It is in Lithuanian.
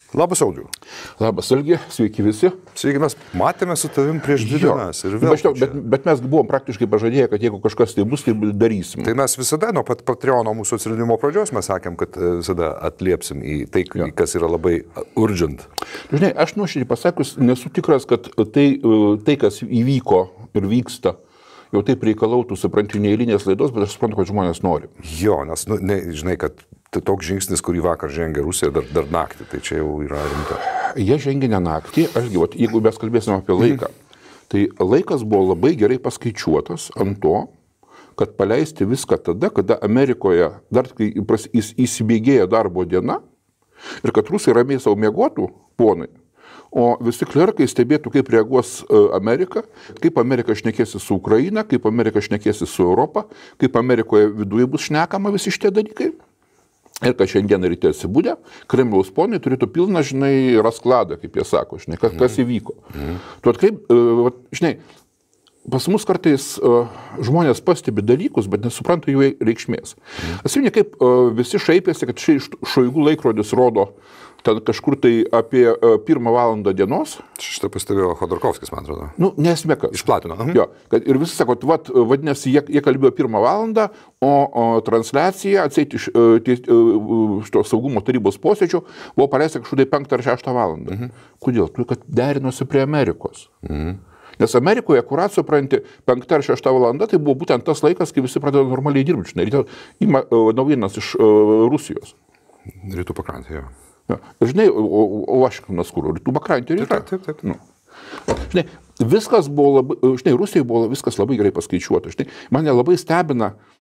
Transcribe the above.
Labas, Audriau. Labas, Algi, sveiki visi. Sveiki, mes matėme su tavim prieš 2 dienas. Ir vėl bet mes buvom praktiškai pažadėję, kad jeigu kažkas tai bus, tai darysim. Tai mes visada nuo pat Patreono mūsų atsiradimo pradžios mes sakėm, kad visada atliepsim į tai, kas yra labai urgent. Žinai, aš nuoširdžiai pasakius, nesu tikras, kad tai, kas įvyko ir vyksta, jau taip reikalautų, supranti, neeilinės laidos, bet aš suprantu, kad žmonės nori. Jo, nes, žinai, kad toks žingsnis, kurį vakar žengė Rusija dar naktį, tai čia jau yra rimta. Jie žengė ne naktį, jeigu mes kalbėsime apie laiką, tai laikas buvo labai gerai paskaičiuotas ant to, kad paleisti viską tada, kada Amerikoje dar kai įsibėgėja darbo diena ir kad rusai ramiai savo miegotų, ponai, o visi klerkai stebėtų, kaip reaguos Amerika, kaip Amerika šnekėsi su Ukraina, kaip Amerika šnekėsi su Europa, kaip Amerikoje viduje bus šnekama visi šitie dalykai. Ir kad šiandien ryte atsibūdė, Kremliaus ponai turėtų pilną, žinai, raskladą, kaip jie sako, žinai, kas įvyko. Tu atkreip, žinai, pas mus kartais žmonės pastebi dalykus, bet nesupranta jų reikšmės. Atsimeni, kaip visi šaipėsi, kad Šoigu laikrodis rodo ten kažkur tai apie 1 valandą dienos. Šitą pastebėjo Khodorkovskis, man atrodo. Nu, nesmė kas. Išplatino. Jo, ir visi sako, vadinasi, jie kalbėjo 1 valandą, o transliacija atseit iš saugumo tarybos posėdžių buvo paleista kažkur tai 5 ar 6 valandą. Kodėl? Kad derinosi prie Amerikos. Nes Amerikoje, kur supranti, 5 ar 6 valanda, tai buvo būtent tas laikas, kai visi pradėjo normaliai dirbti. Ryte ima naujienas iš Rusijos. Rytų pakrantė, jo. Žinai, Vašingtonas kur, rytų pakrantė yra. Taip. Nu. Žinai, viskas buvo labai, Rusijoje buvo viskas labai gerai paskaičiuota. Žinai, mane labai stebina